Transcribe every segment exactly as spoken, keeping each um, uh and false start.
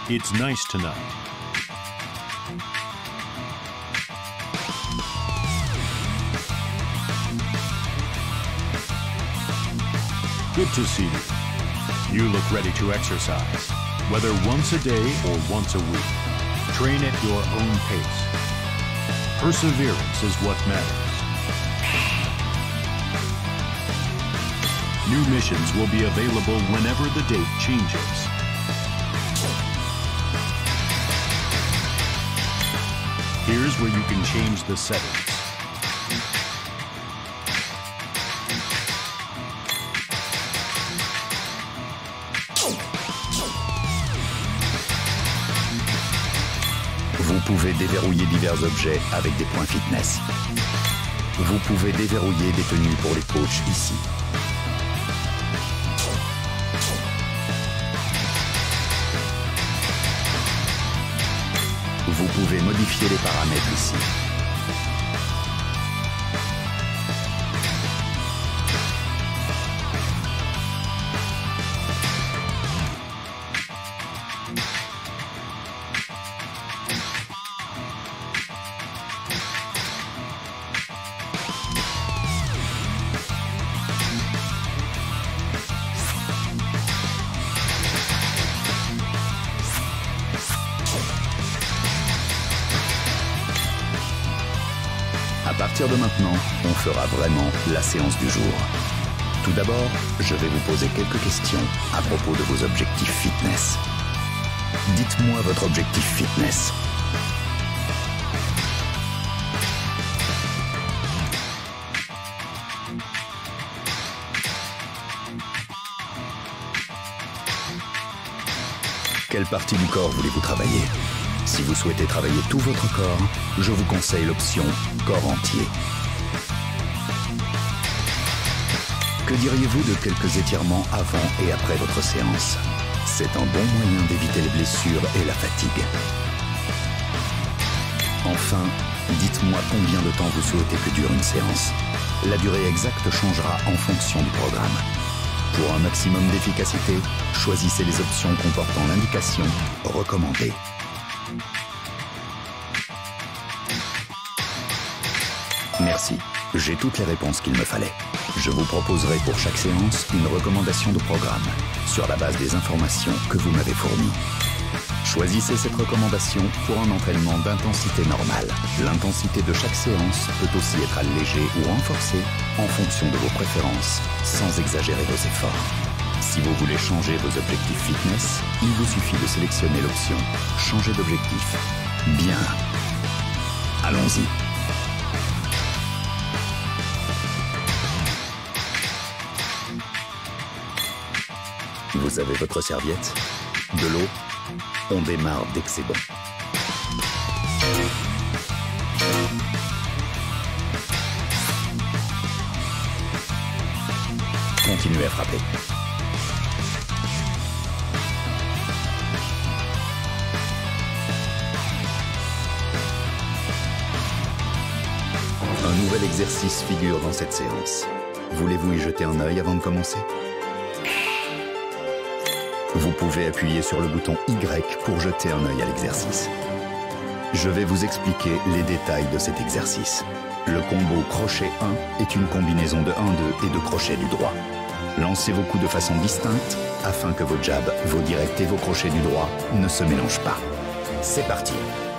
It's nice tonight. Good to see you. You look ready to exercise, whether once a day or once a week. Train at your own pace. Perseverance is what matters. New missions will be available whenever the date changes. Here's where you can change the settings. Vous pouvez déverrouiller divers objets avec des points fitness. Vous pouvez déverrouiller des tenues pour les coachs ici. Vous pouvez modifier les paramètres ici. À partir de maintenant, on fera vraiment la séance du jour. Tout d'abord, je vais vous poser quelques questions à propos de vos objectifs fitness. Dites-moi votre objectif fitness. Quelle partie du corps voulez-vous travailler ? Si vous souhaitez travailler tout votre corps, je vous conseille l'option corps entier. Que diriez-vous de quelques étirements avant et après votre séance? C'est un bon moyen d'éviter les blessures et la fatigue. Enfin, dites-moi combien de temps vous souhaitez que dure une séance. La durée exacte changera en fonction du programme. Pour un maximum d'efficacité, choisissez les options comportant l'indication « Recommandé ». Merci, j'ai toutes les réponses qu'il me fallait. Je vous proposerai pour chaque séance une recommandation de programme sur la base des informations que vous m'avez fournies. Choisissez cette recommandation pour un entraînement d'intensité normale. L'intensité de chaque séance peut aussi être allégée ou renforcée en fonction de vos préférences, sans exagérer vos efforts. Si vous voulez changer vos objectifs fitness, il vous suffit de sélectionner l'option « Changer d'objectif ». Bien. Allons-y. Vous avez votre serviette? De l'eau? On démarre dès que c'est bon. Continuez à frapper. Un nouvel exercice figure dans cette séance. Voulez-vous y jeter un œil avant de commencer? Vous pouvez appuyer sur le bouton Y pour jeter un œil à l'exercice. Je vais vous expliquer les détails de cet exercice. Le combo crochet un est une combinaison de un deux et de crochet du droit. Lancez vos coups de façon distincte afin que vos jabs, vos directs et vos crochets du droit ne se mélangent pas. C'est parti!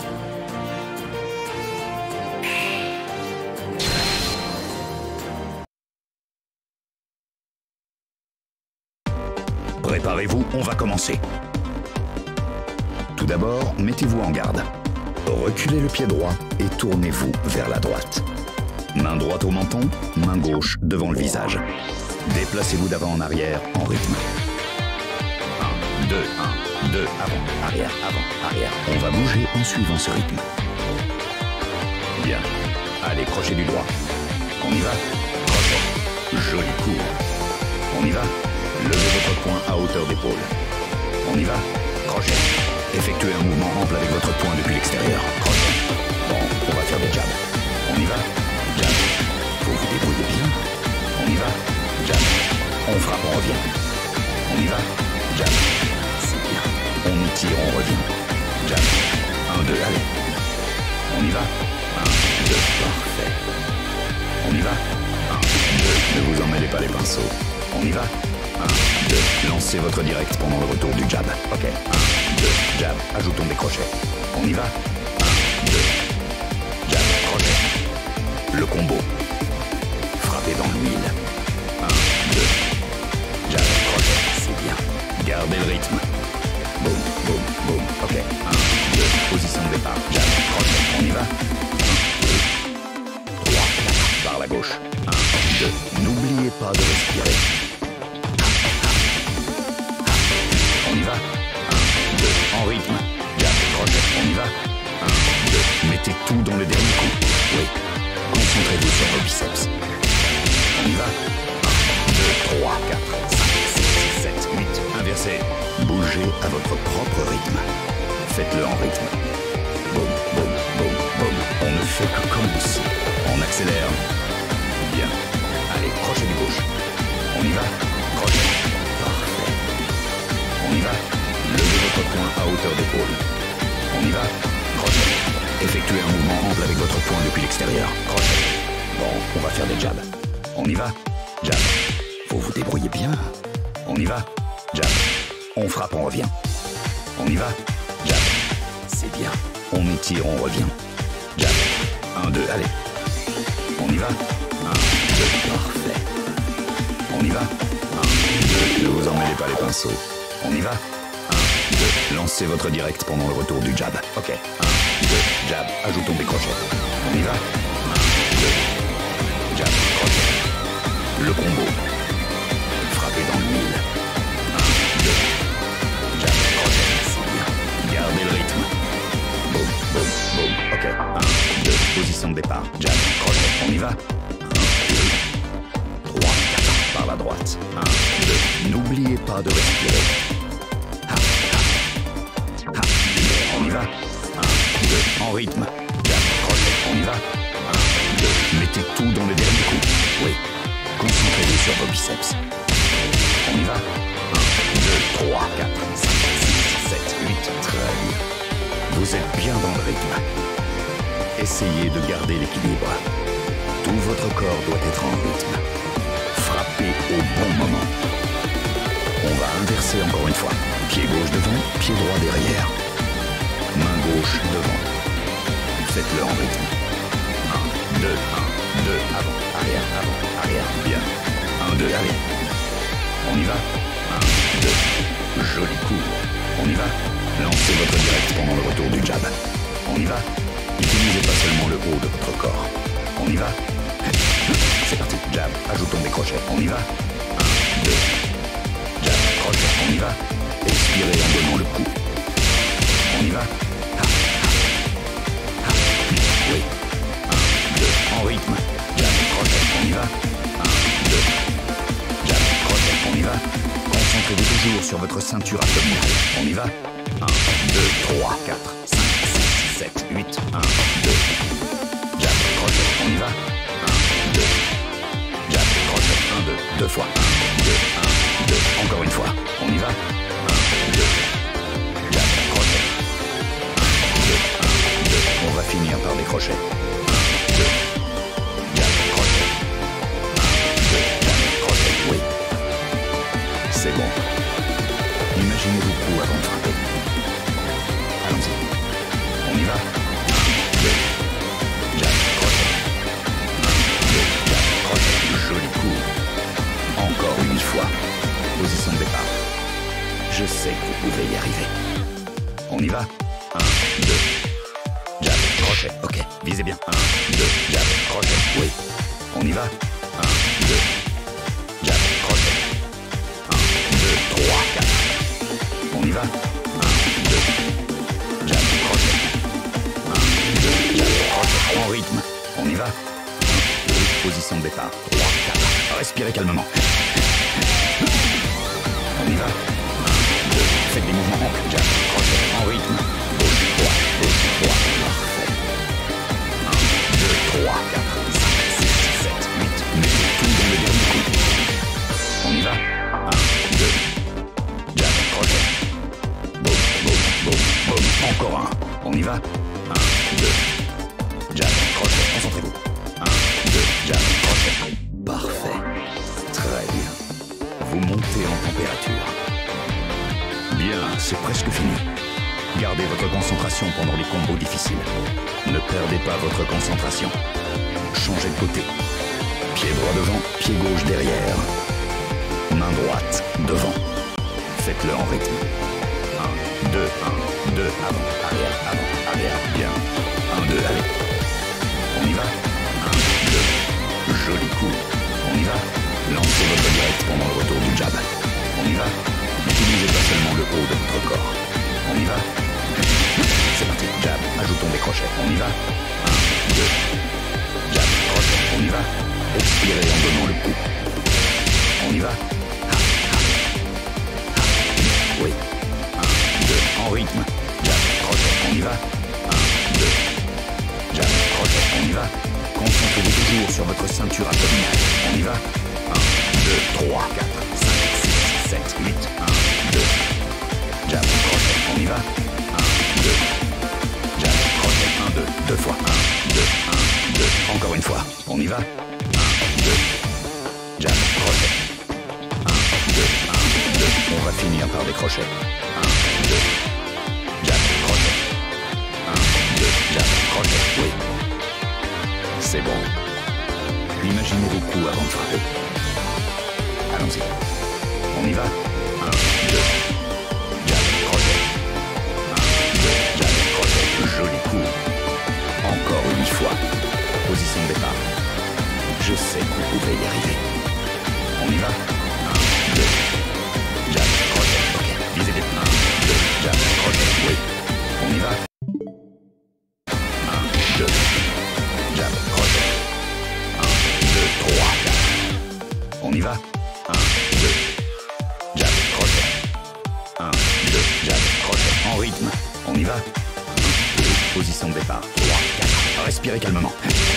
Préparez-vous, on va commencer. Tout d'abord, mettez-vous en garde. Reculez le pied droit et tournez-vous vers la droite. Main droite au menton, main gauche devant le visage. Déplacez-vous d'avant en arrière en rythme. un, deux, un, deux, avant, arrière, avant, arrière. On va bouger en suivant ce rythme. Bien. Allez, crochet du droit. On y va. Crochet. Joli coup. On y va. Levez votre poing à hauteur d'épaule. On y va. Crochet. Effectuez un mouvement ample avec votre poing depuis l'extérieur. Crochet. Bon, on va faire des jabs. On y va. Jab. Faut vous débrouiller bien. On y va. Jab. On frappe, on revient. On y va. Jab. C'est bien. On étire, on revient. Jab. un, deux, allez. On y va. un, deux, parfait. On y va. un, deux, ne vous emmêlez pas les pinceaux. On y va. un, deux, lancez votre direct pendant le retour du jab. Ok. un, deux, jab, ajoutons des crochets. On y va. un, deux, jab, crochet. Le combo. Frappez dans l'huile. un, deux, jab, crochet, c'est bien. Gardez le rythme. Boum, boum, boum. Ok. un, deux, position de départ. Jab, crochet, on y va. un, deux, trois, quatre, par la gauche. un, deux, n'oubliez pas de respirer. On y va. un, deux, en rythme. Jab, crochet, on y va. un, deux, mettez tout dans le dernier coup. Oui. Concentrez-vous sur vos biceps. On y va. un, deux, trois, quatre, cinq, six, sept, huit. Inversez. Bougez à votre propre rythme. Faites-le en rythme. Boum, boum, boum, boum. On ne fait que commencer. On accélère. Bien. Allez, crochet du gauche. On y va. Crochet. Parfait. On y va. Levez votre poing à hauteur d'épaule. On y va. Crochet. Effectuez un mouvement ample avec votre poing depuis l'extérieur. Crochet. Bon, on va faire des jabs. On y va. Jab. Vous vous débrouillez bien. On y va. Jab. On frappe, on revient. On y va. Jab. C'est bien. On étire, on revient. Jab. un, deux, allez. On y va. un, deux, parfait. On y va. un, deux, ne vous emmêlez pas les pinceaux. On y va. un, deux, lancez votre direct pendant le retour du jab. Ok. un, deux, jab, ajoutons des crochets. On y va. un, deux, jab, crochet. Le combo. Frappez dans l'huile. un, deux, jab, crochet, c'est bien. Gardez le rythme. Boum, boum, boum. Ok. un, deux, position de départ. Jab, crochet, on y va. un, deux, trois, quatre, par la droite. un, deux, n'oubliez pas de respirer. Ha, ha, ha. On y va. un, deux, en rythme. Jab, crochet, on y va. un, deux, mettez tout dans le dernier coup. Oui. Concentrez-vous sur vos biceps. On y va. un, deux, trois, quatre, cinq, six, sept, huit. Très bien. Vous êtes bien dans le rythme. Essayez de garder l'équilibre. Tout votre corps doit être en rythme. Frappez au bon moment. On va inverser encore une fois. Pied gauche devant, pied droit derrière. Main gauche devant. Faites-le en rythme. un, deux, un, deux, avant, arrière, avant, arrière, bien. un, deux, allez. On y va. un, deux, joli coup. On y va. Lancez votre direct pendant le retour du jab. On y va. N'utilisez pas seulement le haut de votre corps. On y va. C'est parti. Jab, ajoutons des crochets. On y va. un, deux. Jab, crochet, on y va. Expirez en donnant le coup. On y va. Ha, ha, ha. Oui. un, deux, en rythme. Jab, crochet, on y va. un, deux. Jab, crochet, on y va. Concentrez-vous toujours sur votre ceinture abdominale. On y va. un, deux, trois, quatre, cinq, six, sept, huit. un, deux. Jab, crochet, on y va. un, deux. Jab, crochet, un, deux. Deux fois. un, deux, un, deux. Encore une fois. On y va. un, deux. Jab, crochet. un, deux, un, deux. On va finir par des crochets. un, deux. Jab, crochet. un, deux. Jab, crochet. Oui. C'est bon. Imaginez vos coups avant de frapper. Allons-y. On y va. un, deux. Jab, crochet. un, deux. Jab, crochet. Joli coup. Encore une fois. Position de départ. Je sais que vous pouvez y arriver. On y va. un, deux. Jab, crochet. Ok, visez bien. un, deux. Jab, crochet. Oui. On y va. un, deux. Jab, crochet. un, deux, trois, quatre. On y va. un, deux. Jab, crochet. un, deux. Jab, crochet. En rythme. On y va. un, deux. Position de départ. trois, quatre. Respirez calmement. On y va. un, deux. Faites des mouvements amples. Jab, crochet. En rythme. Gauche, droite, gauche, droite. Parfait. un, deux, trois, quatre, cinq, six, sept, huit. Mettez tout dans le dernier coup. On y va. un, deux. Jab, crochet. Boum, boum. Boum, encore un. On y va. un, deux. Jab, crochet, concentrez-vous. un, deux, jab, crochet. Parfait. Très bien. Vous montez en température. Bien, c'est presque fini. Gardez votre concentration pendant les combos difficiles. Ne perdez pas votre concentration. Changez de côté. Pied droit devant, pied gauche derrière. Main droite devant. Faites-le en rythme. un, deux, un, deux, avant, arrière, avant, arrière. Bien. un, deux, allez. On y va. un, deux. Joli coup. On y va. Lancez votre direct pendant le retour du jab. On y va. N'utilisez pas seulement le haut de votre corps. On y va. C'est parti. Jab. Ajoutons des crochets. On y va. un, deux. Jab. Crochet. On y va. Expirez en donnant le coup. On y va. Ha, ha. Ha. Oui. un, deux. En rythme. Jab. Crochet. On y va. un, deux. Jab. Crochet. On y va. Concentrez-vous toujours sur votre ceinture abdominale. On y va. un, deux, trois, quatre, cinq, six, sept, huit. un, deux. Jab. Crochet. On y va. un, deux. Jab. Crochet. un, deux. Deux fois. un, deux. un, deux. Encore une fois. On y va. un, deux. Jab. Crochet. un, deux. un, deux. On va finir par des crochets. un, deux. Jab. Crochet. un, deux. Jab. Crochet. Oui. C'est bon. Imaginez vos coups avant de frapper. Allons-y. On y va. un, deux. Jab. Crochet. un, deux. Jab. Crochet. Joli coup. Encore une fois. Position de départ. Je sais que vous pouvez y arriver. On y va. un, deux. Jab. Crochet. Ok. Visez bien. un, deux. Jab. Crochet. Oui. On y va. un, deux. Jab. Crochet. un, deux, trois, quatre. On y va. un, deux. Jab. Crochet. un, deux. Jab. Crochet. En rythme. On y va. un, deux. Position de départ. trois, quatre. Respirez calmement.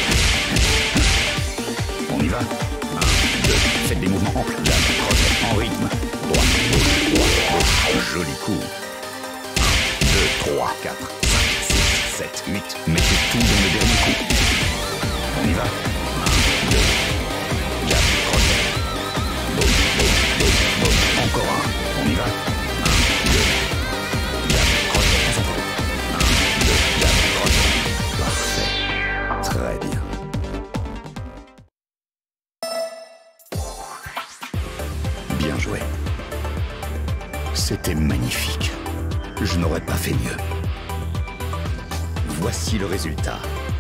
On y va. un, deux. Faites des mouvements amples. Jab. Crochet. En rythme. Droite, gauche, droite, gauche. Joli coup. un, deux, trois, quatre, cinq, six, sept, huit. Mettez tout dans le dernier coup. On y va. un, deux. Jab. Crochet. Boum, boum, boum, boum. Encore un. On y va. un, deux. Jab. Crochet. Concentrez-vous. un, deux. Jab. Crochet. Parfait. Très bien. Bien joué. C'était magnifique. Je n'aurais pas fait mieux. Voici le résultat.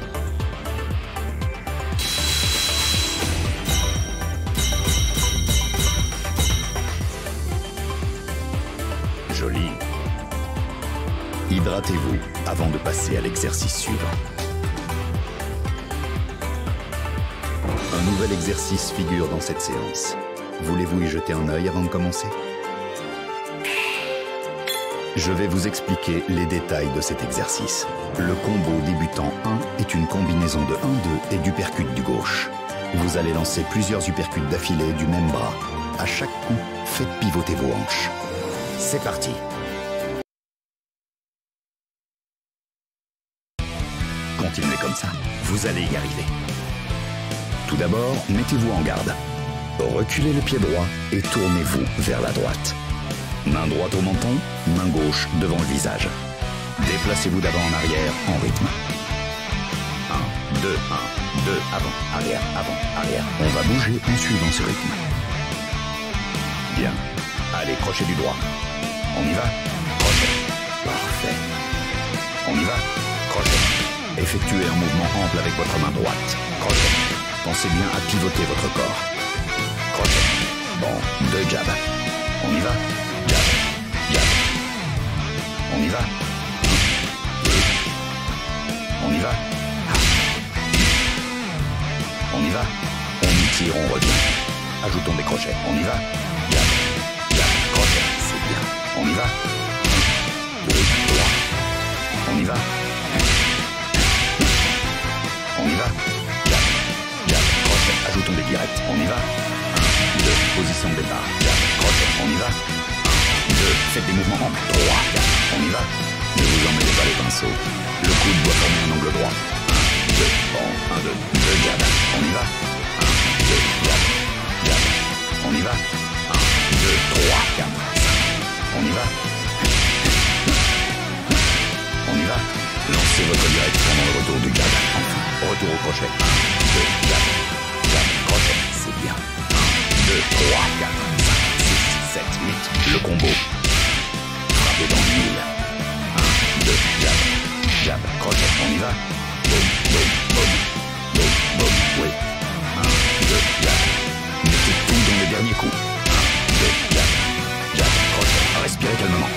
Joli. Hydratez-vous avant de passer à l'exercice suivant. Un nouvel exercice figure dans cette séance. Voulez-vous y jeter un œil avant de commencer? Je vais vous expliquer les détails de cet exercice. Le combo débutant un est une combinaison de un deux et d'uppercut du gauche. Vous allez lancer plusieurs uppercuts d'affilée du même bras. À chaque coup, faites pivoter vos hanches. C'est parti. Continuez comme ça, vous allez y arriver. Tout d'abord, mettez-vous en garde. Reculez le pied droit et tournez-vous vers la droite. Main droite au menton, main gauche devant le visage. Déplacez-vous d'avant en arrière en rythme. un, deux, un, deux, avant, arrière, avant, arrière. On va bouger en suivant ce rythme. Bien. Allez, crochet du droit. On y va. Crochet. Parfait. On y va. Crochet. Effectuez un mouvement ample avec votre main droite. Crochet. Pensez bien à pivoter votre corps. Crochet. Bon, deux jabs. On y va. Jab. Jab. On y va. Deux. On y va. Ha. On y va. On y tire, on revient. Ajoutons des crochets. On y va. Jab. Jab. Crochet. C'est bien. On y va. Un, deux, trois. On y va. On y va. Jab. Jab. Crochet. Ajoutons des directs. On y va. Un, deux. Position de départ. Jab. Crochet. On y va. un, deux. Faites des mouvements amples. trois, quatre. On y va. Ne vous emmêlez pas les pinceaux. Le coude doit former un angle droit. un, deux, bon, un, deux, deux jab. On y va. un, deux, jab, jab. On y va. un, deux, trois, quatre, cinq. On y va. On y va. Lancez votre direct pendant le retour du jab. Enfin, retour au crochet. un, deux, jab, jab, crochet. C'est bien. un, deux, trois, quatre, cinq, six, sept, huit. Le combo. Frappez dans le mille. un, deux, jab, jab, crochet. On y va. Boum, boum, boum. Boum, boum, oui. un, deux, jab. Mettez tout dans le dernier coup. un, deux, jab, jab, crochet. Respirez calmement.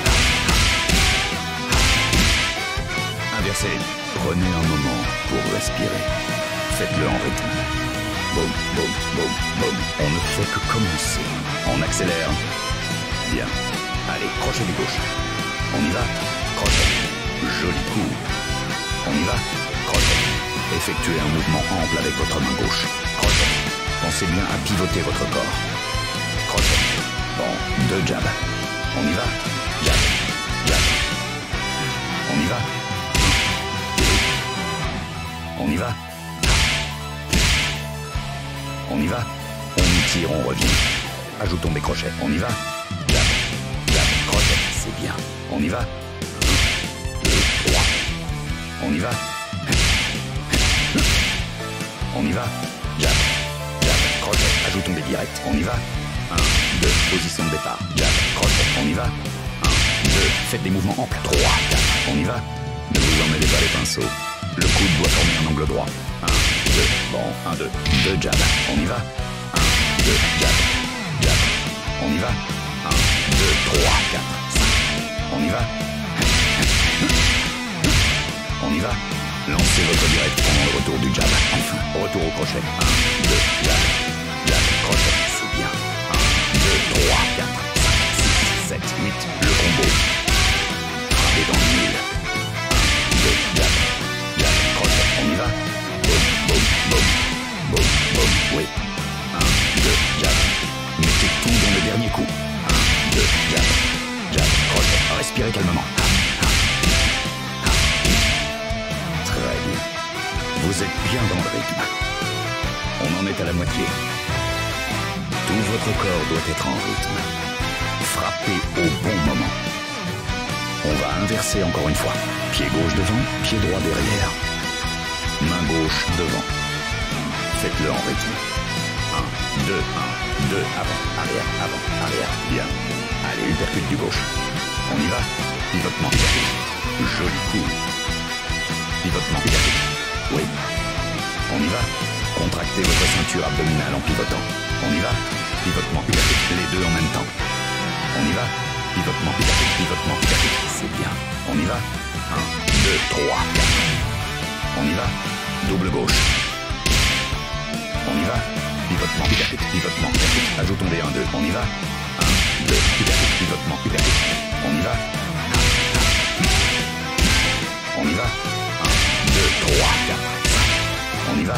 Inversez. Prenez un moment pour respirer. Faites-le en rythme. Boum, boum, boum, boum. On ne fait que commencer. On accélère. Bien. Allez, crochet du gauche. On y va. Crochet. Joli coup. On y va. Crochet. Effectuez un mouvement ample avec votre main gauche. Crochet. Pensez bien à pivoter votre corps. Crochet. Bon, deux jabs. On y va. Jab. Jab. On y va. On y va. On y va. On y tire, on revient. Ajoutons des crochets. On y va. Jab. Jab. Crochet. C'est bien. On y va. un, deux, trois. On y va. On y va. Jab. Jab. Crochet. Ajoutons des directs. On y va. un, deux. Position de départ. Jab. Crochet. On y va. un, deux. Faites des mouvements amples. trois, quatre. On y va. Ne vous emmêlez pas les pinceaux. Le coude doit former un angle droit. un, deux. Bon, un, deux. deux jab. On y va. un, deux. Jab. Jab. On y va. un, deux, trois, quatre, cinq. On y va. On y va. Lancez votre direct pendant le retour du jab. Enfin, retour au crochet. un, deux, jab. Jab, crochet. C'est bien. un, deux, trois, quatre, cinq, six, sept, huit. Le combo. Frappez dans le mille. un, deux, jab. Jab, crochet. On y va. Boum, boum, boum. Boum, boum, oui. un, deux, jab. Mettez tout dans le dernier coup. un, deux, jab. Jab, crochet. Respirez calmement. Très bien. Vous êtes bien dans le rythme. On en est à la moitié. Tout votre corps doit être en rythme. Frappez au bon moment. On va inverser encore une fois. Pied gauche devant, pied droit derrière. Main gauche devant. Faites-le en rythme. un, deux, un, deux, avant, arrière, avant, arrière. Bien. Allez, uppercut du gauche. On y va. Pivotement uppercut. Joli coup. Pivotement uppercut. Oui. On y va. Contractez votre ceinture abdominale en pivotant. On y va. Pivotement uppercut. Les deux en même temps. On y va. Pivotement uppercut. Pivotement uppercut. C'est bien. On y va. un, deux, trois, quatre. On y va. Double gauche. On y va. Pivotement uppercut. Pivotement uppercut. Ajoutons des un, deux. On y va. un, deux, uppercut. Pivotement uppercut. On y va. On y va. un, deux, trois, quatre, cinq. On y va.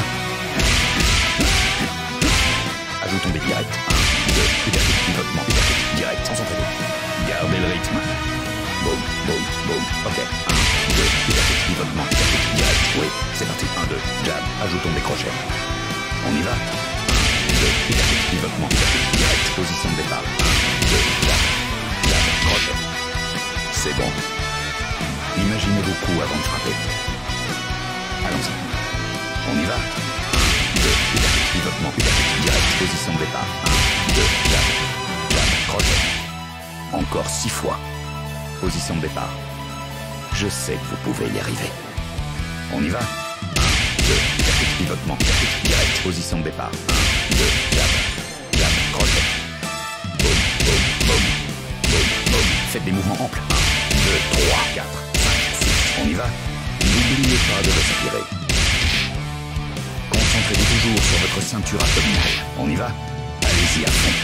Ajoutons des directs. un, deux, uppercut. Pivotement uppercut. Direct sans entraîner. Gardez le rythme. Boum, boum, boum. Ok. un, deux, uppercut. Pivotement uppercut. Direct. Oui, c'est parti. un, deux. Jab. Ajoutons des crochets. On y va. un, deux. Uppercut. Pivotement uppercut. Direct. Position de départ. un, deux. Jab. Jab. Crochet. C'est bon. Imaginez vos coups avant de frapper. Allons-y. On y va. un, deux. Uppercut. Pivotement uppercut. Direct. Position de départ. un, deux. Jab. Jab. Crochet. Encore six fois. Position de départ. Je sais que vous pouvez y arriver. On y va. un, deux, uppercut, pivotement, uppercut, direct, position de départ. un, deux, jab, jab, crochet. Boum, boum, boum, boum, boum. Faites des mouvements amples. un, deux, trois, quatre, cinq, six. On y va. N'oubliez pas de respirer. Concentrez-vous toujours sur votre ceinture abdominale. On y va. Allez-y à fond.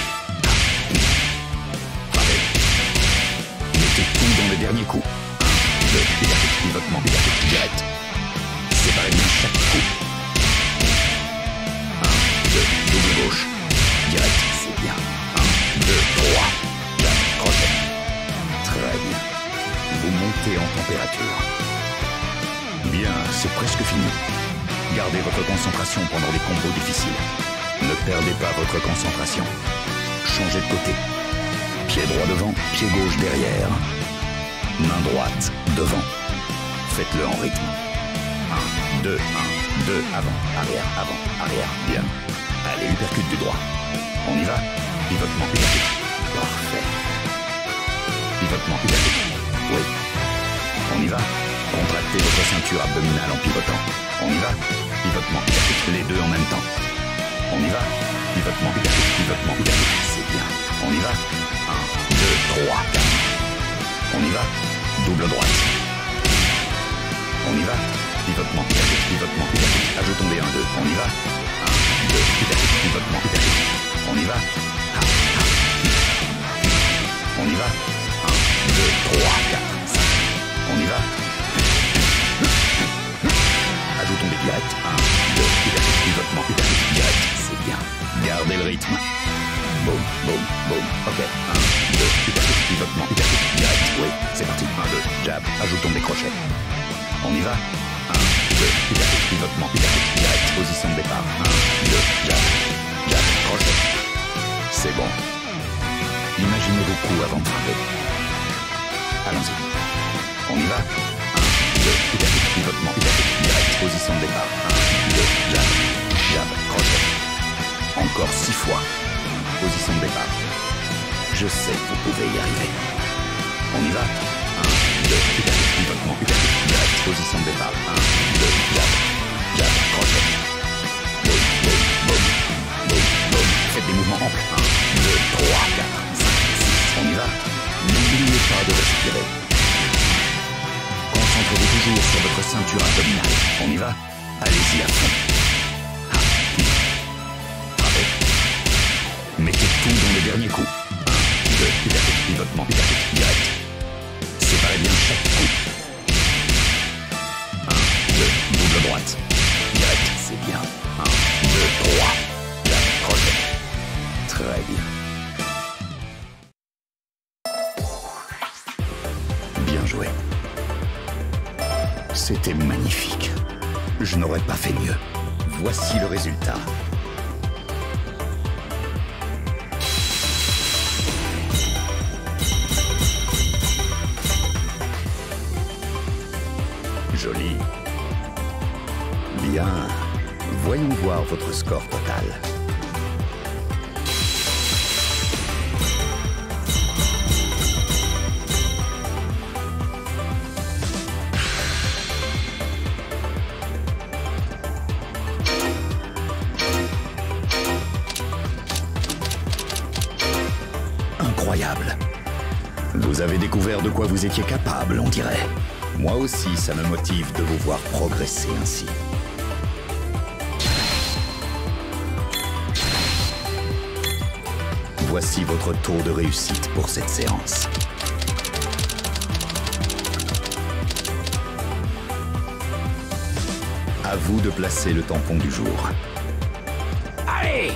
Tout dans le dernier coup. un, deux, uppercut, pivotement, uppercut, direct. Séparez bien chaque coup. un, deux, double gauche. Direct, c'est bien. un, deux, trois. Jab, crochet. Très bien. Vous montez monter en température. Bien, c'est presque fini. Gardez votre concentration pendant les combos difficiles. Ne perdez pas votre concentration. Changez de côté. Pied droit devant, pied gauche derrière. Main droite devant. Faites-le en rythme. un, deux, un, deux, avant, arrière, avant, arrière. Bien. Allez, uppercut du droit. On y va. Pivotement uppercut. Parfait. Pivotement uppercut. Oui. On y va. Contractez votre ceinture abdominale en pivotant. On y va. Pivotement uppercut. Les deux en même temps. On y va. Pivotement uppercut. Pivotement uppercut. C'est bien. On y va. un, deux, trois, quatre. On y va. Double droite. On y va. Pivotement uppercut. Pivotement uppercut. Ajoutons des un, deux. On y va. un, deux, uppercut. Pivotement uppercut. On y va. On y va. un, deux, trois, quatre, cinq. On y va. Ajoutons des directs. un, deux, uppercut. Pivotement uppercut. Direct. C'est bien. Gardez le rythme. Boum, boum, boum. Ok. un, deux, uppercut. Pivotement uppercut. Direct. Oui, c'est parti. un, deux. Jab. Ajoutons des crochets. On y va. un, deux, uppercut. Pivotement uppercut. Direct. Position de départ. un, deux. Jab. Jab. Crochet. C'est bon. Imaginez vos coups avant de frapper. Allons-y. On y va. un, deux, uppercut. Pivotement uppercut. Direct. Position de départ. un, deux. Jab. Jab. Crochet. Encore six fois. Position de départ. Je sais que vous pouvez y arriver. On y va. un, deux, uppercut. Pivotement uppercut. Direct. Position de départ. un, deux. Jab. Jab. Crochet. Boum, boum, boum. Boum, boum. Faites des mouvements amples. un, deux, trois, quatre, cinq, six. On y va. N'oubliez pas de respirer. Concentrez-vous toujours sur votre ceinture abdominale. On y va. Allez-y à fond. Frappez. Mettez tout dans le dernier coup. un, deux, uppercut, pivotement, uppercut, direct. Séparez bien chaque coup. un, deux, double droite. Direct, c'est bien. un, deux, trois. Jab, crochet. Très bien. Bien joué. C'était magnifique. Je n'aurais pas fait mieux. Voici le résultat. Joli. Bien. Voyons voir votre score total. Incroyable. Vous avez découvert de quoi vous étiez capable, on dirait. Moi aussi, ça me motive de vous voir progresser ainsi. Voici votre taux de réussite pour cette séance. À vous de placer le tampon du jour. Allez!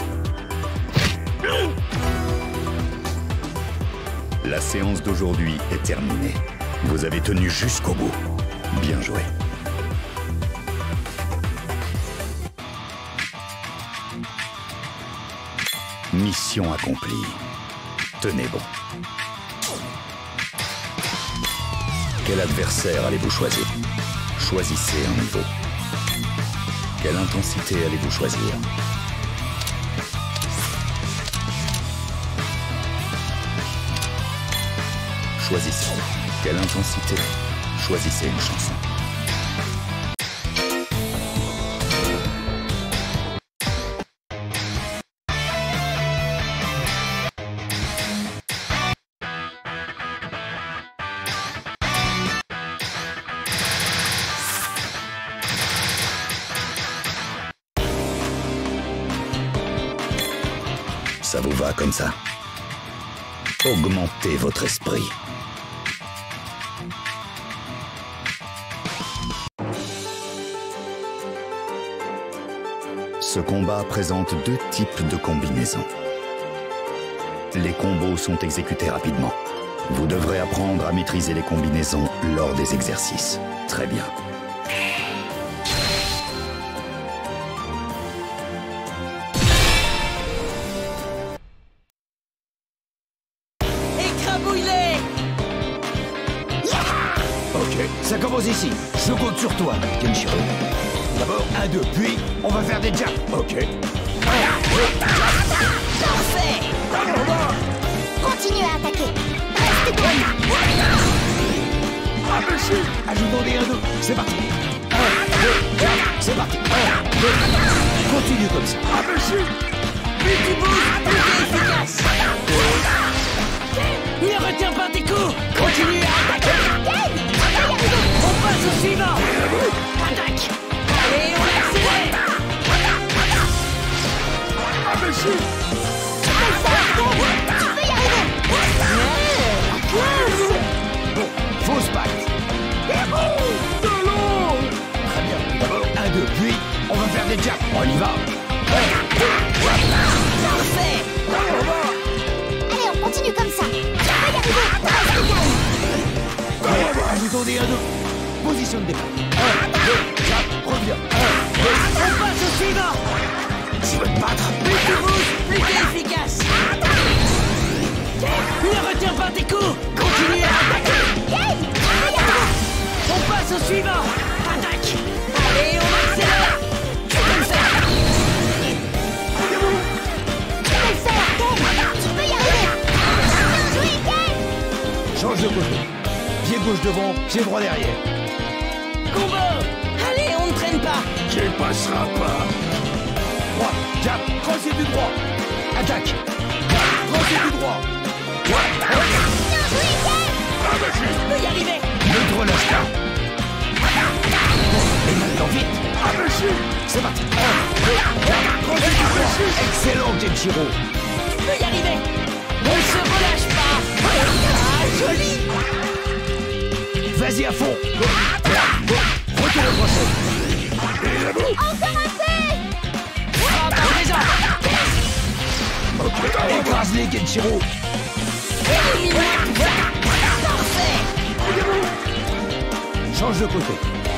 La séance d'aujourd'hui est terminée. Vous avez tenu jusqu'au bout. Bien joué. Mission accomplie. Tenez bon. Quel adversaire allez-vous choisir? Choisissez un niveau. Quelle intensité allez-vous choisir? Choisissez. Quelle intensité? Choisissez une chanson. Ça vous va comme ça? Augmentez votre esprit. Ce combat présente deux types de combinaisons. Les combos sont exécutés rapidement. Vous devrez apprendre à maîtriser les combinaisons lors des exercices. Très bien. Écrabouille-les! Ok, ça commence ici. Je compte sur toi, Kenshiro. D'abord, un, deux, puis on va faire des jumps. Ok. Parfait! Continuez à attaquer. Reste comme Ah, monsieur! Ajoutons des un, deux. C'est parti. Un, deux, jump. C'est parti. Un, deux. Continue comme ça. Ah, monsieur! Plus tu bouges, plus t'es efficace! Ne retiens pas tes coups! Continue à attaquer! On passe au suivant! Attaque! Allez, on accélère! Ah, monsieur! Tu peux y arriver. Bon, fausse patte. Très bien. D'abord, un, deux, puis on va faire des jumps. On y va. Un, deux, Parfait! Allez, on continue comme ça. Tu peux y arriver. Reste calme. ajoutons des un, deux. Position de départ. Un, deux, jump. Reviens. Un, deux. On passe au suivant! Tu veux te battre? Plus tu bouges, plus t'es efficace! Ne retiens pas tes coups! Continue à attaquer! On passe au suivant! Attaque! Allez, on accélère! Tu peux le faire! Tu peux le faire, Ken. Tu peux y arriver. Bien joué, Ken. Change de côté. Pied gauche devant, pied droit derrière. Combo! Allez, on ne traîne pas! Tu passeras pas. Droit, jump, crochet du droit. Attaque. Crochet du droit. Bien joué, Ken. Tu peux y arriver! Ne te relâche pas. Bon, et maintenant vite. C'est parti. Un, deux, jump, crochet du droit. Excellent, Kenshiro. Tu peux y arriver! On se relâche pas! Ah, joli! Vas-y à fond. Retourne au crochet. Encore un peu. Frappe à présent! Écrase-les, Kenshiro. Élimine-moi tout ça! Parfait! Change de côté.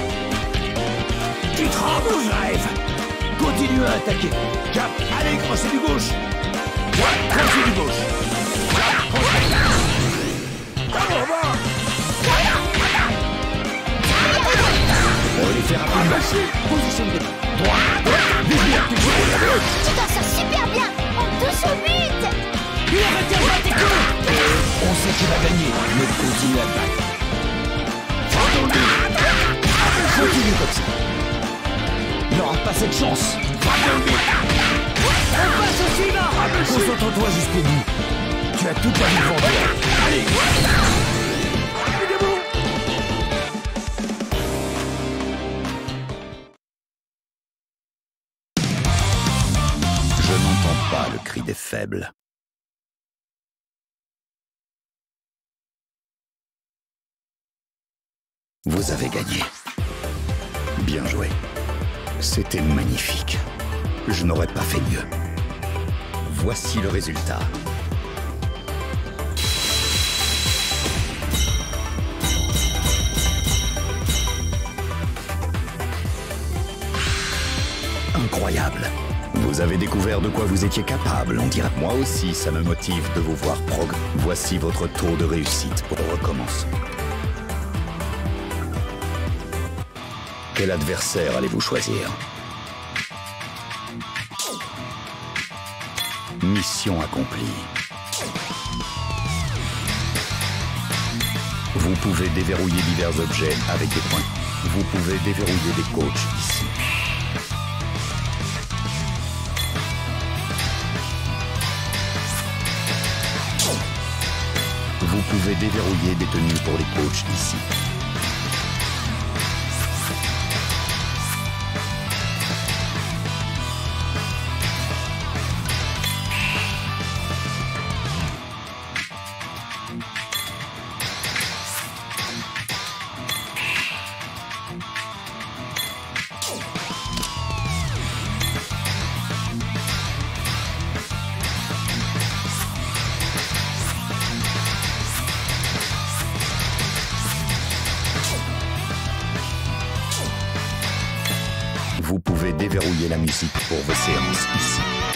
Tu trembles ou je rêve? Continue à attaquer. Cap, allez, crochet du gauche. Crochet du gauche. Cap, crochet. Au revoir. On va les faire rapidement. Position de départ. Droit, droit, derrière, tu joues. Tu t'en sors super bien. On touche au but. Ne retiens pas tes coups! On sait qui va gagner, mais continue à battre. Continue comme ça. Il n'aura pas cette chance. On passe au suivant! Concentre-toi jusqu'au bout. Tu as toute la vie devant toi. Allez. Je n'entends pas le cri des faibles. Vous avez gagné. Bien joué. C'était magnifique. Je n'aurais pas fait mieux. Voici le résultat. Incroyable. Vous avez découvert de quoi vous étiez capable, on dirait. Moi aussi, ça me motive de vous voir progresser. Voici votre taux de réussite pour recommencer. Quel adversaire allez-vous choisir? Mission accomplie. Vous pouvez déverrouiller divers objets avec des points. Vous pouvez déverrouiller des coachs ici. Vous pouvez déverrouiller des tenues pour les coachs ici. Vous pouvez déverrouiller la musique pour vos séances ici.